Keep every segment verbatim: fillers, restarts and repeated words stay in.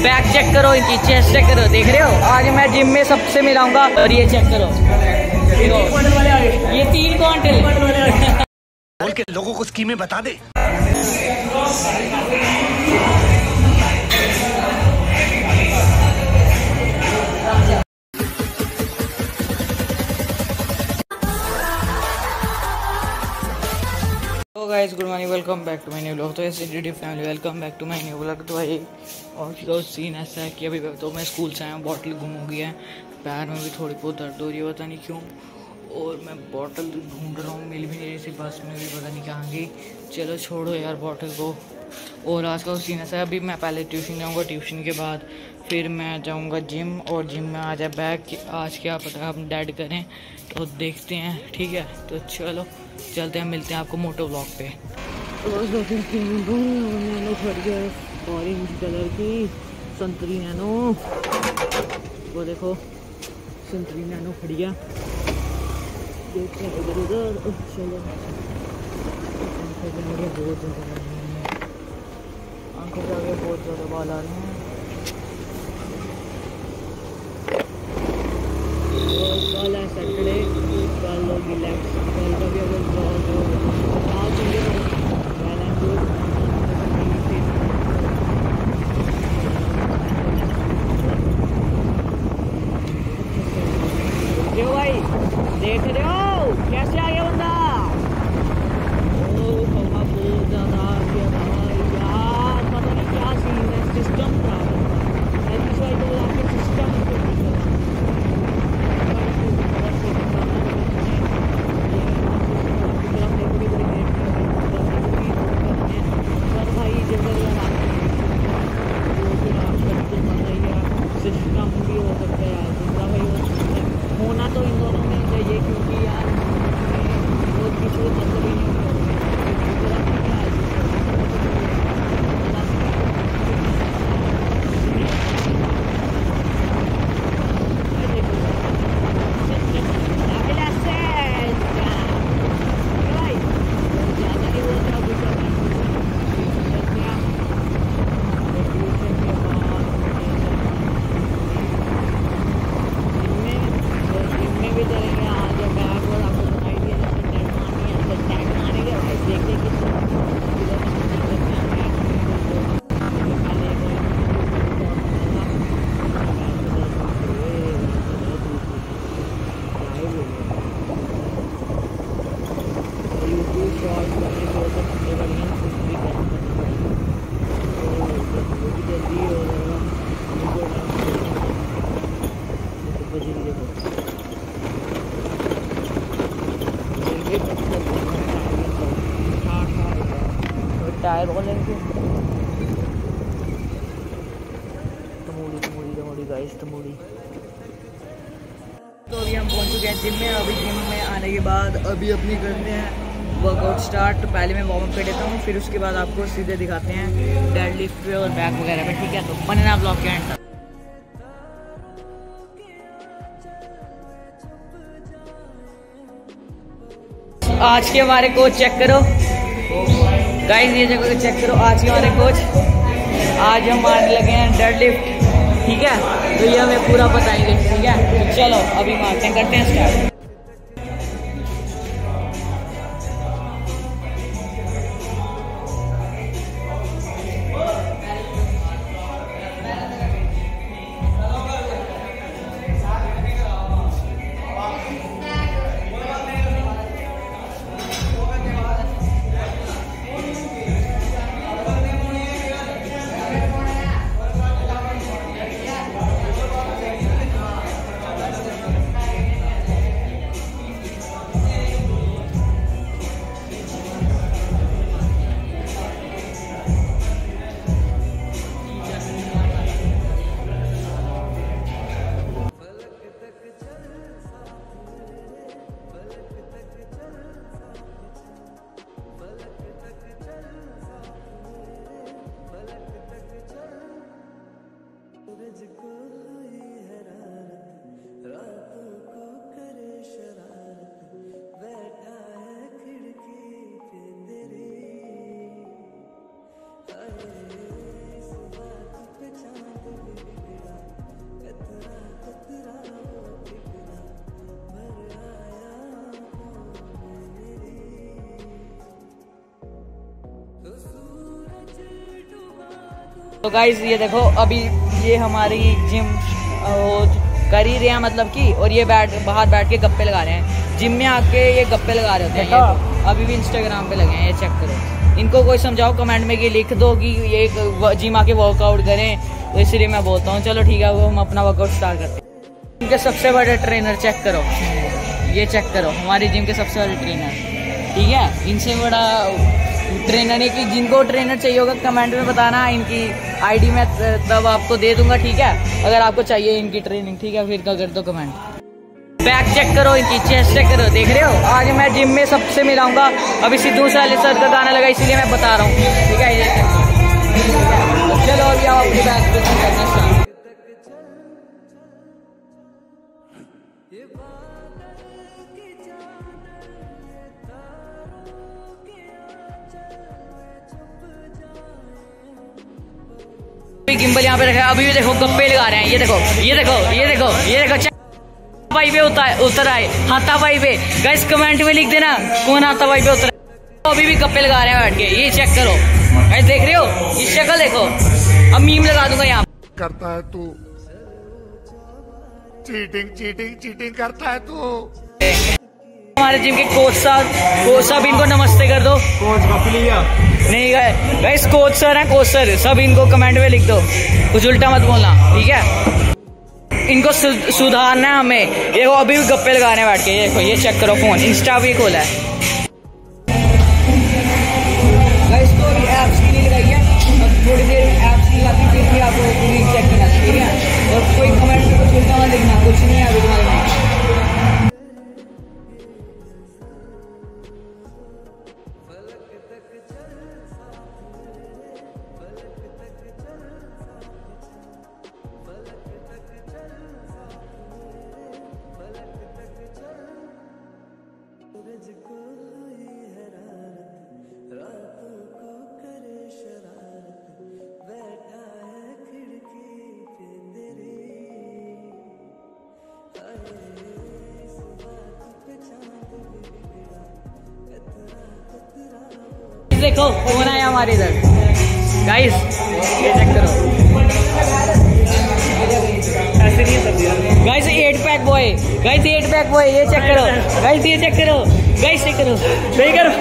Back check करो, इनकी chest check करो, देख रहे हो। आज मैं जिम में सबसे मिलाऊंगा। और ये चेक करो, ये तीन क्वांटल। बोल के लोगों को स्कीमें बता दे। तो guys good morning, welcome back to my new vlog. तो ऐसे डी family welcome back to my new vlog. तो भाई और तो सीन ऐसा है कि अभी तो मैं स्कूल से आया हूँ, बॉटल गुम हो गया है, पैर में भी थोड़ी बहुत दर्द हो रही है, पता नहीं क्यों। और मैं बॉटल ढूंढ रहा हूँ, मिल भी नहीं रही थी, बस में भी पता नहीं कहाँ गई। चलो छोड़ो यार बॉटल को। और आज का सीन ऐसा है, अभी मैं पहले ट्यूशन जाऊँगा, ट्यूशन के बाद फिर मैं जाऊँगा जिम। और जिम में आ जाए बैग, आज क्या पता हम डेड करें, तो देखते हैं, ठीक है। तो चलो चलते हैं, मिलते हैं आपको मोटो ब्लॉग पे। नैनो खड़ गया, ऑरेंज कलर की संतरी नैनो, वो देखो संतरी नैनो खड़ी है, देखते हैं इधर उधर। चलो आंखों के बहुत ज़्यादा आंखों के आगे बहुत ज़्यादा बाल आ रहे हैं। कल है सैटरडे, कल होगी लेग्स, कल का भी अगर बहुत आज देखो भाई, देख रहे हो कैसे आ गया बंदा। ओ हवा बहुत ज़्यादा आ गया यार, पता नहीं क्या सीन है, सिस्टम खराब है। ऐसी साइकिल आके सिस्टम सिस्टम भी हो सकता है यार, दूसरा भाई होना तो इन दोनों में चाहिए, क्योंकि यार वो किसी को मतलब ही नहीं टायर बोलेंगे। तमोड़ी तमोड़ी तमोड़ी गाइस तमोड़ी। तो अभी हम पहुंच चुके हैं जिम में। अभी जिम में आने के बाद अभी अपनी करते हैं वर्कआउट स्टार्ट। पहले मैं वार्म अप कर देता हूँ, फिर उसके बाद आपको सीधे दिखाते हैं डेड लिफ्ट पे और बैक वगैरह पे, ठीक है। तो बनना ब्लॉग के एंड तक। आज के हमारे कोच चेक करो गाइस, ये जगह चेक करो, आज के हमारे कोच। आज हम मारने लगे हैं डेड लिफ्ट, ठीक है। तो ये हमें पूरा बताएंगे, ठीक है। तो चलो अभी मारते हैं, करते हैं स्टार्ट। तो गाइस ये देखो अभी ये हमारी जिम कर ही रहे हैं मतलब कि, और ये बैठ बाहर बैठ के गप्पे लगा रहे हैं। जिम में आके ये गप्पे लगा रहे होते हैं। ये तो अभी भी इंस्टाग्राम पे लगे हैं, ये चेक करो। इनको कोई समझाओ कमेंट में कि लिख दो कि ये जिम आके वर्कआउट करें, तो इसलिए मैं बोलता हूँ चलो ठीक है वो हम अपना वर्कआउट स्टार्ट करते हैं। इनके सबसे बड़े ट्रेनर चेक करो, ये चेक करो हमारी जिम के सबसे बड़े ट्रेनर, ठीक है। इनसे बड़ा ट्रेनर नहीं कि जिनको ट्रेनर चाहिए होगा कमेंट में बताना, इनकी आईडी मैं तब आपको दे दूंगा, ठीक है। अगर आपको चाहिए इनकी ट्रेनिंग, ठीक है, फिर कर दो कमेंट। बैक चेक करो, इनकी चेस्ट चेक करो, देख रहे हो। आज मैं जिम में सबसे मिलाऊंगा। अभी सिद्धू साले सर का गाना लगा इसीलिए मैं बता रहा हूँ, ठीक है। ये चलो अभी आप अपनी बैक करना स्टार्ट। गिम्बल यहाँ पे रखा है, अभी भी देखो गप्पे लगा रहे हैं। ये देखो ये देखो ये देखो ये देखो भाई पे उतर उतर आए हाथा भाई पे। गाइस कमेंट में लिख देना कौन हाथा भाई पे उतर। अभी भी गप्पे लगा रहे हैं बैठ के, ये चेक करो गाइस, देख रहे हो ये शक्ल देखो। अब मीम लगा दूंगा यहाँ करता है तू, चीटिंग चीटिंग चीटिंग करता है तू। हमारे जिम के कोच साहब, कोच साहब इनको नमस्ते कर दो। कोच नहीं गए गाइस, कोच सर हैं, कोच सर सब इनको कमेंट में लिख दो, कुछ उल्टा मत बोलना, ठीक है। इनको सुधारना है हमें। ये वो अभी भी गप्पे लगा रहे हैं बैठ के। ये देखो ये चेक करो, फोन इंस्टा भी खोला है गाइस। तो अभी ऐप्स की नहीं लगाई है, थोड़ी देर ऐप्स की लगाती फिर भी आपको रील चेक करना, ठीक है। और कोई कमेंट में कुछ उल्टा मत लिखना, कुछ नहीं है अभी तुम्हारे में। देखो कौन आया हमारे इधर गाइस, ये चेक करो guys, eight pack boy guys, eight pack boy ये चेक करो गाइस, ये चेक करो गाइस, चेक करो सही करो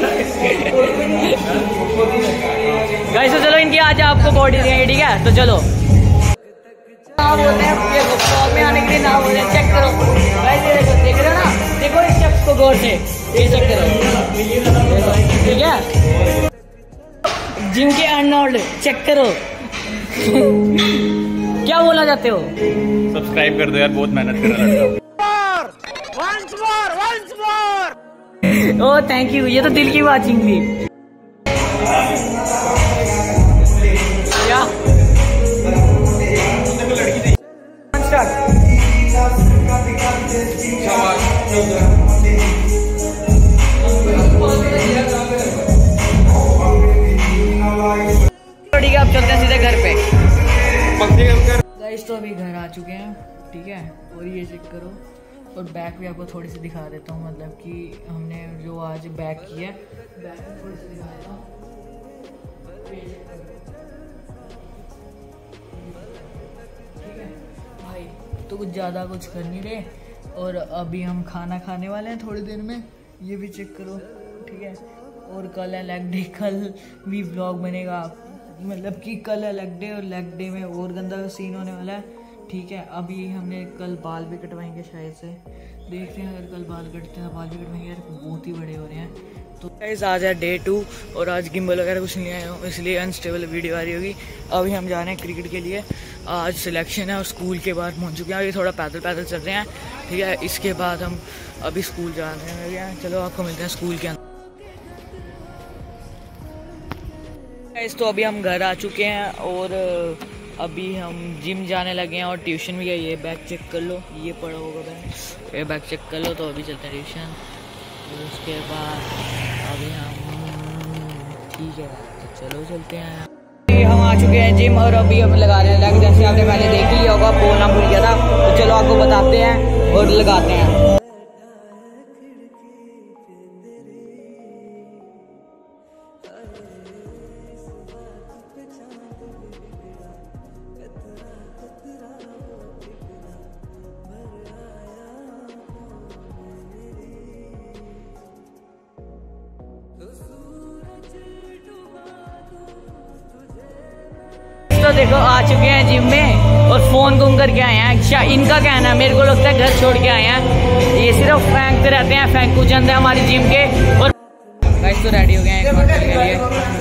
गाइस। तो चलो इनकी आज आपको बॉडी देंगे, ठीक है। तो चलो ना बोलते हैं ये फॉर्म में आने के लिए ना बोलते हैं, चेक करो गाइस, ये देखो देख रहे हो ना, देखो इस शख्स को गौर से, ये चेक करो, ठीक है। जिम के अर्नोल्ड चेक करो क्या बोलना चाहते हो? सब्सक्राइब कर दो यार, बहुत मेहनत कर रहा हूँ। ओह थैंक यू, ये तो दिल की वाचिंग थी। क्या ठीक है, अब चलते हैं सीधे घर पे। गाइस तो अभी घर आ चुके हैं, ठीक है। और ये चेक करो, और बैक भी आपको थोड़ी सी दिखा देता हूँ, मतलब कि हमने जो आज बैक किया है, बैक थोड़ी सी दिखा देता हूँ, ठीक है भाई। तो कुछ ज़्यादा कुछ कर नहीं रहे, और अभी हम खाना खाने वाले हैं थोड़ी देर में, ये भी चेक करो, ठीक है। और कल है लेग डे, कल भी व्लॉग बनेगा, मतलब कि कल है लेग डे, और लेग डे में और गंदा सीन होने वाला है, ठीक है। अभी हमने कल बाल भी कटवाएंगे शायद से, देखते हैं अगर कल बाल कटते हैं बाल भी कटवाएंगे यार, बहुत ही बड़े हो रहे हैं। तो गाइस आज है डे टू, और आज गिम्बल वगैरह कुछ नहीं आया हूँ, इसलिए अनस्टेबल वीडियो आ रही होगी। अभी हम जा रहे हैं क्रिकेट के लिए, आज सिलेक्शन है, और स्कूल के बाद पहुँच चुके हैं। अभी थोड़ा पैदल पैदल चल रहे हैं, ठीक है। इसके बाद हम अभी स्कूल जा रहे हैं, चलो आपको मिलते हैं स्कूल के अंदर। तो अभी हम घर आ चुके हैं, और अभी हम जिम जाने लगे हैं, और ट्यूशन भी गए। ये बैग चेक कर लो, ये पड़ा होगा बैग, ये बैग चेक कर लो। तो अभी चलते हैं ट्यूशन, और उसके बाद अभी हम ठीक है, तो चलो चलते हैं। हम आ चुके हैं जिम, और अभी हम लगा रहे हैं लेग, जैसे आपने पहले देख लिया होगा, बोलना भूल गया था, तो चलो आपको बताते हैं और लगाते हैं। चुके हैं जिम में और फोन गुम करके आए हैं। अच्छा इनका कहना है, मेरे को लगता है घर छोड़ के आए हैं। ये सिर्फ फेंकते रहते हैं, फेंकू चंद है हमारी जिम के। और गाइस तो रेडी हो गए हैं एक घंटे के लिए।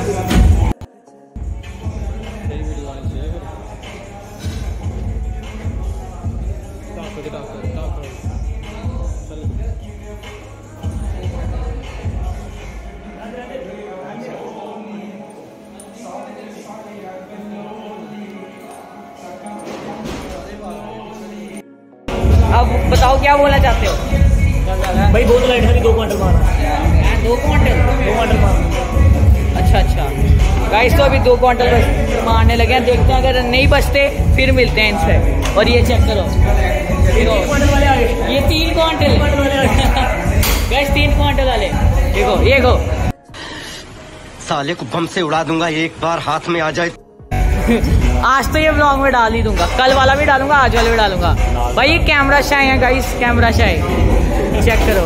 अब बताओ क्या बोलना चाहते हो भाई? बहुत लाइट है, दो क्वांटल मारना। दो क्वांटल दो क्वांटल मारना। अच्छा अच्छा गाइस तो अभी दो क्वांटल मारने लगे हैं। देखते हैं अगर नहीं बचते फिर मिलते हैं इनसे। और ये चेक करो, क्वांटल वाले आ गए। ये तीन क्वांटल गाइस, तीन क्वांटल वाले। देखो ये गो, साले को बम से उड़ा दूंगा एक बार हाथ में आ जाए। आज तो ये ब्लॉग में डाल ही दूंगा, कल वाला भी डालूंगा, आज वाला भी डालूंगा। भाई ये कैमरा शाय है गाइस, कैमरा शाय चेक करो।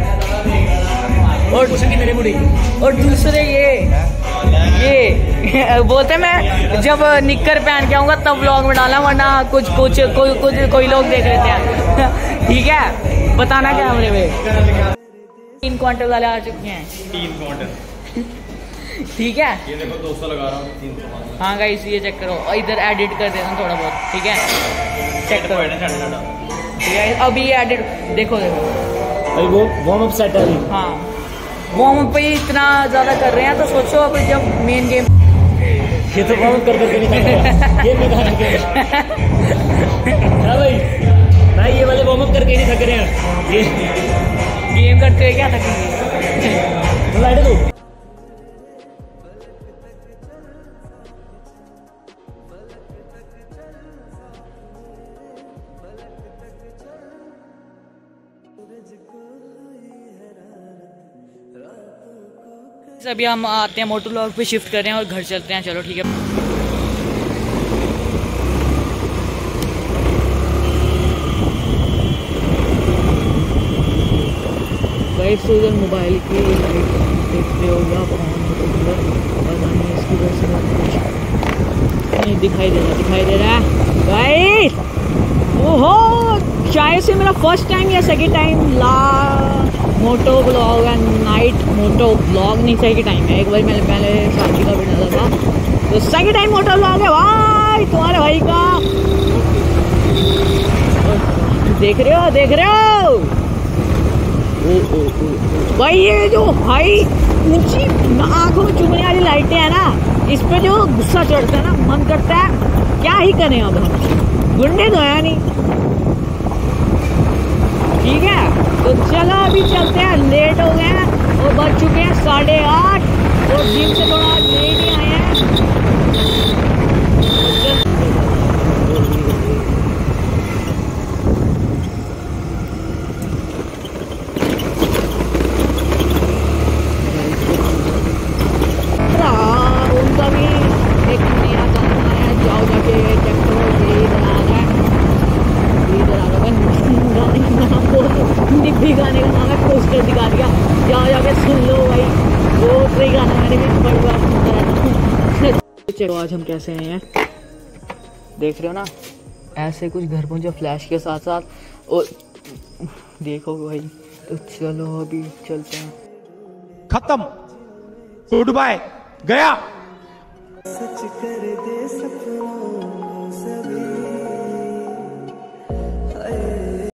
और मेरे मुड़ी और दूसरे ये ये बोलते मैं जब निक्कर पहन के आऊंगा तब ब्लॉग में डाला, वरना कुछ कुछ कोई कुछ कोई लोग देख लेते हैं। ठीक है, बताना कैमरे में। तीन क्वांटल वाले आ चुके हैं। तीन क्वांटल ठीक है, ये देखो दो सौ लगा रहा हूँ, तीन सौ। हाँ गाइस ये चेक करो, इधर एडिट कर देता हूँ थोड़ा बहुत। ठीक है चेक करो, ठीक है अभी ये एडिट देखो देखो भाई वो वार्म अप सेट है। हाँ वार्म अप पे इतना ज्यादा कर रहे हैं तो सोचो अब जब मेन गेम। ये तो वार्म अप कर करके नहीं थक ये में कहा हाँ भाई भाई ये वाले वार्म अप करके नहीं थक रहे हैं। ये गेम करते हुए क्या थकेंगे। तो लाइट दो। अभी हम आते हैं मोटो व्लॉग पे शिफ्ट कर रहे हैं और घर चलते हैं। चलो ठीक है। गाइस तो इधर मोबाइल की लाइट देखते हो या पता नहीं इसकी वजह से नहीं दिखाई दे रहा दिखाई दे रहा है गाइस। ओहो शायद से मेरा फर्स्ट टाइम या सेकंड टाइम ला moto vlog and night moto vlog नहीं सेकंड टाइम है। एक बार मैंने पहले शादी का भी डाला था, तो सेकंड टाइम मोटो ब्लॉग है भाई तुम्हारे भाई का। देख रहे हो देख रहे हो ओ, ओ, ओ, ओ। भाई ये जो हाई ऊंची आंखों में चुभने वाली लाइटें हैं ना, इस पे जो गुस्सा चढ़ता है ना, मन करता है क्या ही करें अब हम, गुंडे तो है नहीं। ठीक है तो चलो अभी चलते हैं, लेट हो गए हैं और बज चुके हैं साढ़े आठ और जिम से थोड़ा लेट ही आए हैं। उनका भी एक नया गाना आया, जाओ जाके चेक करो, यही बना रहा है, यही बना रहा है गाने का नाम, वो निभी गाने का नाम है, पोस्टर दिखा दिया, जाओ जाके सुन लो भाई। वो ट्री गाना मैंने भी बड़ी बार सुनता रहता हूँ। चलो आज हम कैसे आए हैं देख रहे हो ना, ऐसे कुछ घर पहुंचे फ्लैश के साथ साथ और देखो भाई। तो चलो अभी चलते हैं। खत्म, गुड बाय, गया। सच कर दे